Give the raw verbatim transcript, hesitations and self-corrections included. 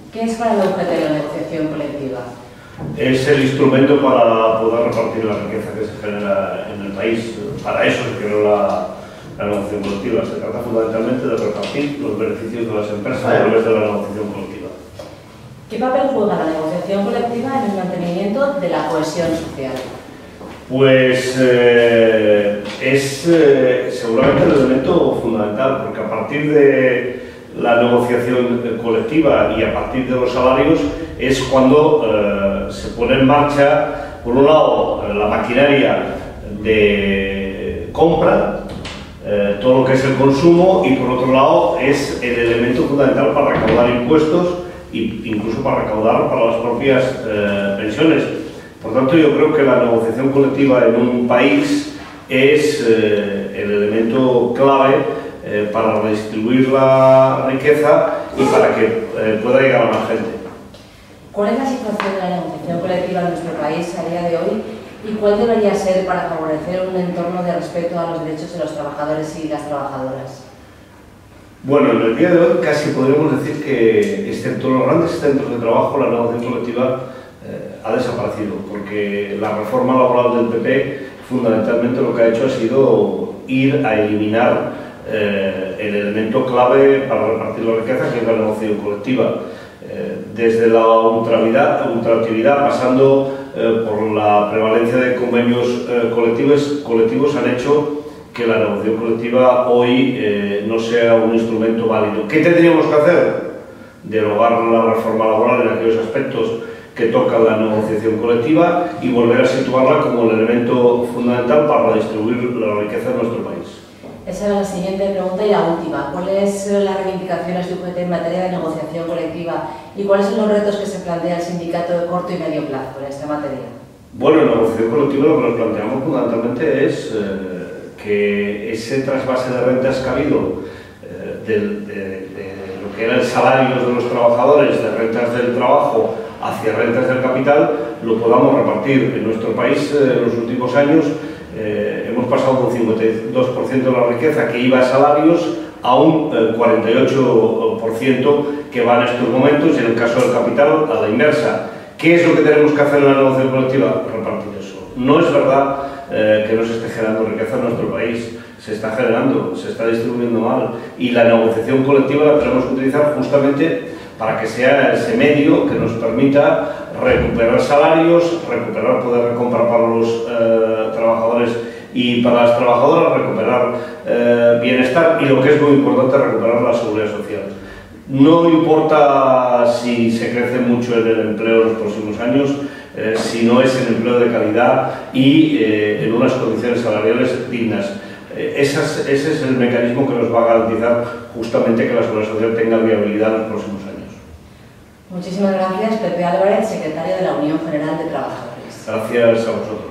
¿Qué es para el U G T la negociación colectiva? Es el instrumento para poder repartir la riqueza que se genera en el país. Para eso se creó la, la negociación colectiva. Se trata fundamentalmente de repartir los beneficios de las empresas a través de la negociación colectiva. ¿Qué papel juega la negociación colectiva en el mantenimiento de la cohesión social? Pues eh, es eh, seguramente el elemento fundamental, porque a partir de la negociación colectiva y a partir de los salarios es cuando eh, se pone en marcha, por un lado, la maquinaria de compra, eh, todo lo que es el consumo, y por otro lado es el elemento fundamental para recaudar impuestos e incluso para recaudar para las propias eh, pensiones. Por tanto, yo creo que la negociación colectiva en un país es eh, el elemento clave eh, para redistribuir la riqueza y para que eh, pueda llegar a más gente. ¿Cuál es la situación de la negociación colectiva en nuestro país a día de hoy y cuál debería ser para favorecer un entorno de respeto a los derechos de los trabajadores y las trabajadoras? Bueno, en el día de hoy casi podríamos decir que, excepto los grandes centros de trabajo, la negociación colectiva eh, ha desaparecido, porque la reforma laboral del P P fundamentalmente lo que ha hecho ha sido ir a eliminar eh, el elemento clave para repartir la riqueza, que es la negociación colectiva. Eh, desde la ultraactividad, ultraactividad pasando eh, por la prevalencia de convenios eh, colectivos, colectivos han hecho que la negociación colectiva hoy eh, no sea un instrumento válido. ¿Qué tendríamos que hacer? Derogar la reforma laboral en aquellos aspectos que tocan la negociación colectiva y volver a situarla como el elemento fundamental para distribuir la riqueza en nuestro país. Esa era la siguiente pregunta y la última. ¿Cuáles son las reivindicaciones de U G T en materia de negociación colectiva y cuáles son los retos que se plantea el sindicato de corto y medio plazo en esta materia? Bueno, en la negociación colectiva lo que nos planteamos fundamentalmente es eh, que ese trasvase de rentas que ha habido eh, de, de, de lo que eran salarios de los trabajadores, de rentas del trabajo hacia rentas del capital, lo podamos repartir. En nuestro país eh, en los últimos años eh, hemos pasado de un cincuenta y dos por ciento de la riqueza que iba a salarios a un eh, cuarenta y ocho por ciento que va en estos momentos, y en el caso del capital a la inversa. ¿Qué es lo que tenemos que hacer en la negociación colectiva? Repartir eso. No es verdad eh, que no se esté generando riqueza en nuestro país, se está generando, se está distribuyendo mal, y la negociación colectiva la tenemos que utilizar justamente para que sea ese medio que nos permita recuperar salarios, recuperar poder de compra para los eh, trabajadores y para las trabajadoras, recuperar eh, bienestar y, lo que es muy importante, recuperar la seguridad social. No importa si se crece mucho en el empleo en los próximos años, eh, si no es en empleo de calidad y eh, en unas condiciones salariales dignas. Eh, esas, ese es el mecanismo que nos va a garantizar justamente que la seguridad social tenga viabilidad en los próximos años. Muchísimas gracias, Pepe Álvarez, secretario de la Unión General de Trabajadores. Gracias a vosotros.